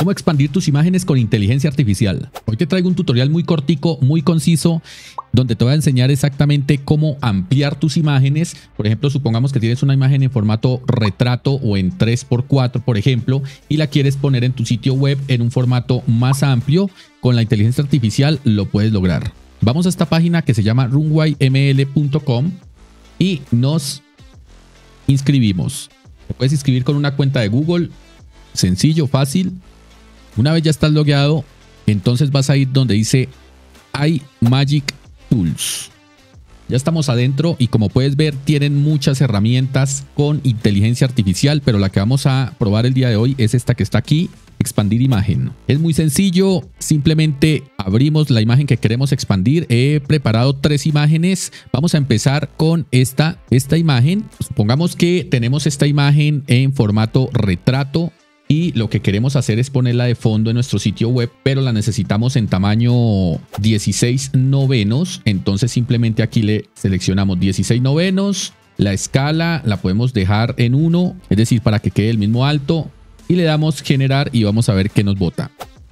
¿Cómo expandir tus imágenes con inteligencia artificial? Hoy te traigo un tutorial muy cortico, muy conciso, donde te voy a enseñar exactamente cómo ampliar tus imágenes. Por ejemplo, supongamos que tienes una imagen en formato retrato o en 3x4, por ejemplo, y la quieres poner en tu sitio web en un formato más amplio. Con la inteligencia artificial lo puedes lograr. Vamos a esta página que se llama runwayml.com y nos inscribimos. Te puedes inscribir con una cuenta de Google. Sencillo, fácil. Una vez ya estás logueado, entonces vas a ir donde dice iMagick Tools. Ya estamos adentro y como puedes ver tienen muchas herramientas con inteligencia artificial, pero la que vamos a probar el día de hoy es esta que está aquí, expandir imagen. Es muy sencillo, simplemente abrimos la imagen que queremos expandir. He preparado 3 imágenes. Vamos a empezar con esta imagen. Supongamos que tenemos esta imagen en formato retrato. Y lo que queremos hacer es ponerla de fondo en nuestro sitio web, pero la necesitamos en tamaño 16/9. Entonces simplemente aquí le seleccionamos 16/9. La escala la podemos dejar en 1, es decir, para que quede el mismo alto. Y le damos generar y vamos a ver qué nos bota.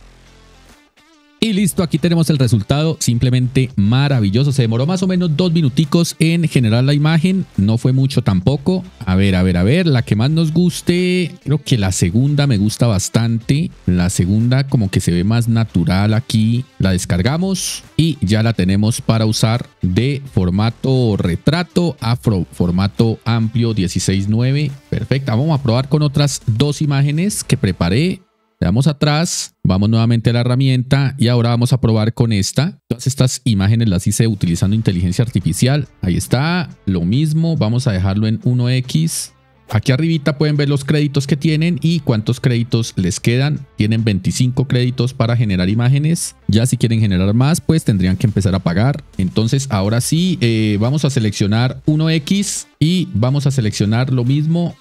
Y listo, aquí tenemos el resultado, simplemente maravilloso. Se demoró más o menos 2 minuticos en generar la imagen, no fue mucho tampoco. A ver, la que más nos guste, creo que la segunda me gusta bastante. La segunda como que se ve más natural aquí. La descargamos y ya la tenemos para usar de formato retrato a formato amplio 16:9. Perfecta, vamos a probar con otras 2 imágenes que preparé. Le damos atrás, vamos nuevamente a la herramienta y ahora vamos a probar con esta. Todas estas imágenes las hice utilizando inteligencia artificial. Ahí está, lo mismo, vamos a dejarlo en 1x. Aquí arribita pueden ver los créditos que tienen y cuántos créditos les quedan. Tienen 25 créditos para generar imágenes. Ya si quieren generar más, pues tendrían que empezar a pagar. Entonces ahora sí, vamos a seleccionar 1x y vamos a seleccionar lo mismo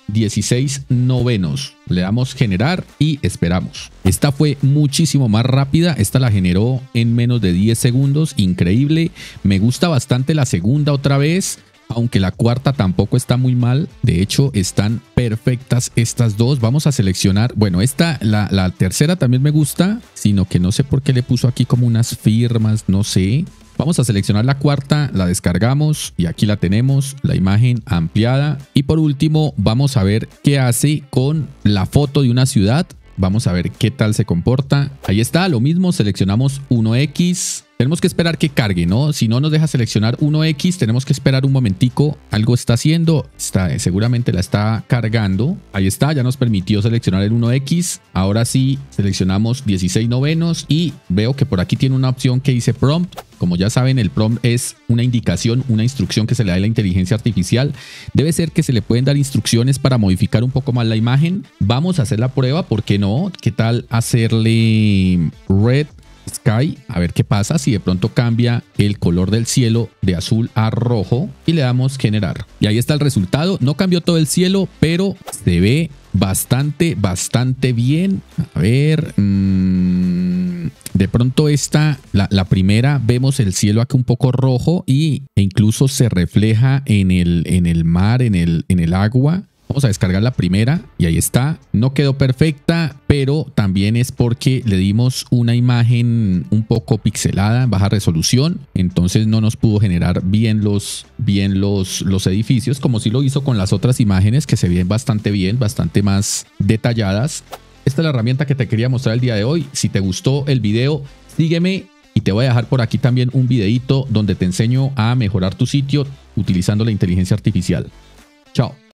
16/9. Le damos generar y esperamos. Esta fue muchísimo más rápida. Esta la generó en menos de 10 segundos. Increíble. Me gusta bastante la segunda otra vez. Aunque la cuarta tampoco está muy mal. De hecho, están perfectas estas dos. Vamos a seleccionar. Bueno, la tercera también me gusta. Sino que no sé por qué le puso aquí como unas firmas. No sé. Vamos a seleccionar la cuarta. La descargamos. Y aquí la tenemos. La imagen ampliada. Y por último, vamos a ver qué hace con la foto de una ciudad. Vamos a ver qué tal se comporta. Ahí está, lo mismo. Seleccionamos 1x. Tenemos que esperar que cargue, ¿no? Si no nos deja seleccionar 1x, tenemos que esperar un momentico. Algo está haciendo. Seguramente la está cargando. Ahí está, ya nos permitió seleccionar el 1x. Ahora sí, seleccionamos 16/9 y veo que por aquí tiene una opción que dice prompt. Como ya saben, el prompt es una indicación, una instrucción que se le da a la inteligencia artificial. Debe ser que se le pueden dar instrucciones para modificar un poco más la imagen. Vamos a hacer la prueba, ¿por qué no? ¿Qué tal hacerle red sky? A ver qué pasa si de pronto cambia el color del cielo de azul a rojo y le damos generar. Y ahí está el resultado. No cambió todo el cielo, pero se ve bastante bien. A ver, de pronto la primera, vemos el cielo aquí un poco rojo e incluso se refleja en el mar, en el agua. Vamos a descargar la primera y ahí está. No quedó perfecta, pero también es porque le dimos una imagen un poco pixelada, baja resolución. Entonces no nos pudo generar bien los edificios, como si lo hizo con las otras imágenes que se ven bastante bien, bastante más detalladas. Esta es la herramienta que te quería mostrar el día de hoy. Si te gustó el video, sígueme y te voy a dejar por aquí también un videito donde te enseño a mejorar tu sitio utilizando la inteligencia artificial. Chao.